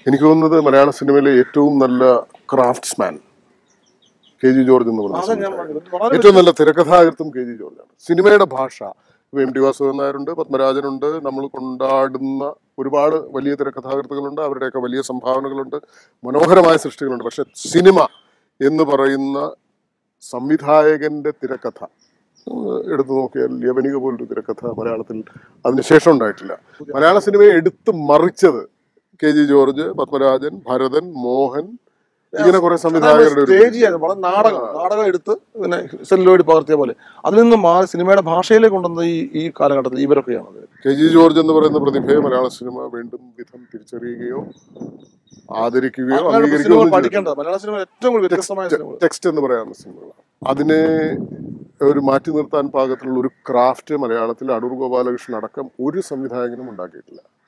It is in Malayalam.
എനിക്ക് തോന്നുന്നത് മലയാള സിനിമയിലെ ഏറ്റവും നല്ല ക്രാഫ്റ്റ്സ്മാൻ KG ജോർജ് എന്ന് പറഞ്ഞ ഏറ്റവും നല്ല തിരക്കഥാകൃത്തും KG ജോർജാണ്. സിനിമയുടെ ഭാഷ MT വാസുദേവൻ നായരുണ്ട്, പത്മരാജനുണ്ട്, നമ്മൾ കൊണ്ടാടുന്ന ഒരുപാട് വലിയ തിരക്കഥാകൃത്തുകളുണ്ട്, അവരുടെയൊക്കെ വലിയ സംഭാവനകളുണ്ട്, മനോഹരമായ സൃഷ്ടികളുണ്ട്. പക്ഷെ സിനിമ എന്ന് പറയുന്ന സംവിധായകന്റെ തിരക്കഥ എടുത്തു നോക്കിയാൽ യവനിക പോലൊരു തിരക്കഥ മലയാളത്തിൽ അതിനുശേഷം ഉണ്ടായിട്ടില്ല. മലയാള സിനിമയെ എടുത്തു മറിച്ചത് KG ജോർജ്, പത്മരാജൻ, ഭരതൻ, മോഹൻ, ഇങ്ങനെ കുറെ സംവിധായകരുടെ നാടകം എടുത്ത് പിന്നെ സെല്ലോയിഡ് പകർത്തിയ പോലെ അതിൽ നിന്ന് മാറി സിനിമയുടെ ഭാഷയിലേക്ക് കൊണ്ടുവന്ന ഈ കാലഘട്ടത്തിൽ ഇവരൊക്കെയാണ്. KG ജോർജ് എന്ന് പറയുന്ന പ്രതിഭയെ മലയാള സിനിമ വീണ്ടും വിധം തിരിച്ചറിയുകയോ ആദരിക്കുകയോ അംഗീകരിക്കുകയോ പഠിക്കേണ്ടത് മലയാള സിനിമ ഏറ്റവും കൂടുതൽ വ്യത്യസ്തമായ ടെക്സ്റ്റ് എന്ന് പറയാവുന്ന സിനിമകളാണ്. അതിനെ ഒരു മാറ്റി നിർത്താൻ പാകത്തിലുള്ള ഒരു ക്രാഫ്റ്റ് മലയാളത്തിൽ അടൂർ ഗോപാലകൃഷ്ണൻ അടക്കം ഒരു സംവിധായകനും ഉണ്ടാക്കിയിട്ടില്ല.